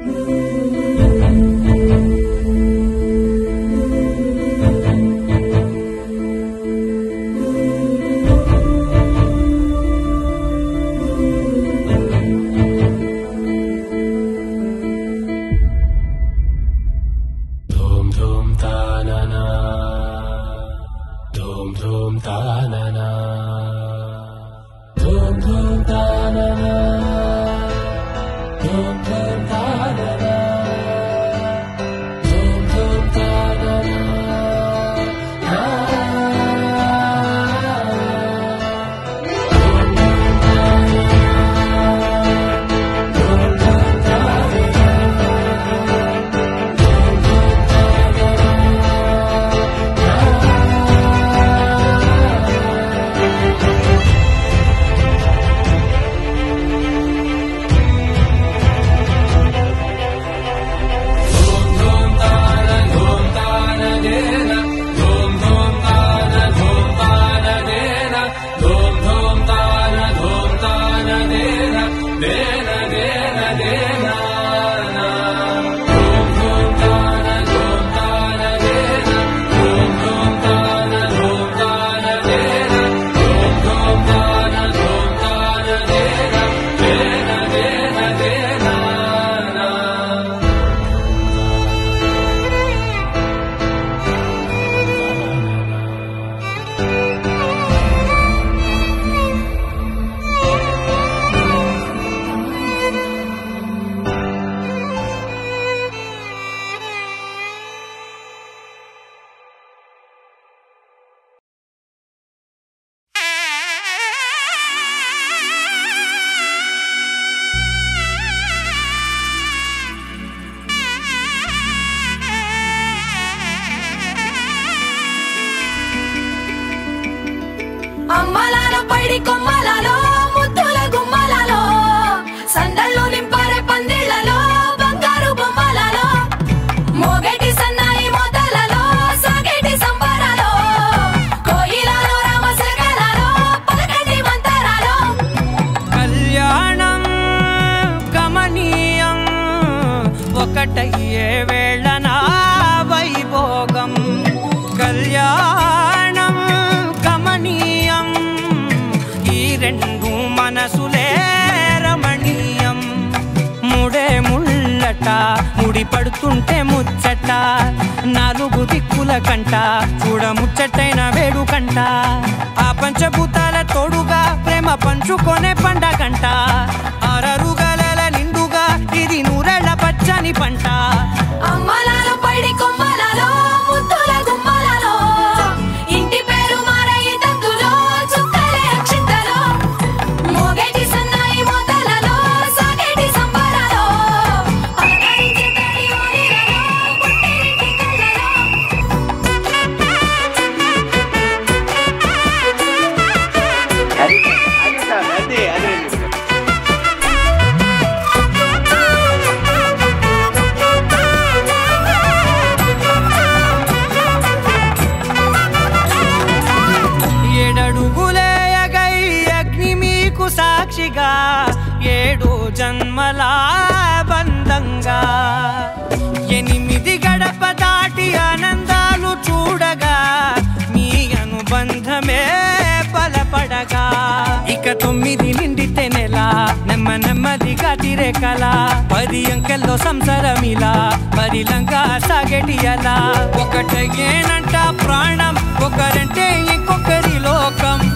అమ్మలాలో పైడి కొమ్మలాలో ముద్దుల గుమ్మలాలో సందళ్ళు నింపారే పందిళ్లలో బంగారు బొమ్మలాలో మోగేటి సన్నాయి మోతలలో సాగేటి సంబరాలో కోయిలలో రామశకలలో పలకటి మంతరాలో కళ్యాణం గమనీయం ఒకటయ్యే వేళన వైభోగం కళ్యాణం గమనీయం ఈ రెండు మనసులే రమణీయం ముడే ముళ్ళట ముడి పడుతుంటే ముచ్చట నాలుగు దిక్కుల కంట చూడ ముచ్చటైన వేడుకంట ఆ పంచభూతాల తోడుగా ప్రేమ పంచుకొనే పండగంట ఆరరుగల నిండుగా ఇది నూరెళ్ళ పచ్చని పంట అమ్మలాలో పైడి కొమ్మలాలో ముద్దుల గుమ్మలాలో ఇంటి పేరు మారయ్య తందులో చుక్కలే అక్షింతలో మోగేటి సన్నాయి మోతలలో సాగేటి సంబరాలో అలకరించే తడి ఓలిలలో పుట్టినింటి కళ్ళలో ఏడడుగులేయగై అగ్ని మీకు సాక్షిగా ఏడు జన్మల బంధంగా ఎనిమిది గడప దాటి ఆనందాలు చూడగా మీ అనుబంధమే బలపడగా ఇక 9 నిండితే నెల నెమ్మదిగా తిరే కల 10 అంకెల్లో సంసారమిలా పరిలంగా సాగేటి అలా ఒకటేనంట ప్రాణం ఒకరంటే ఇంకొకరి లోకం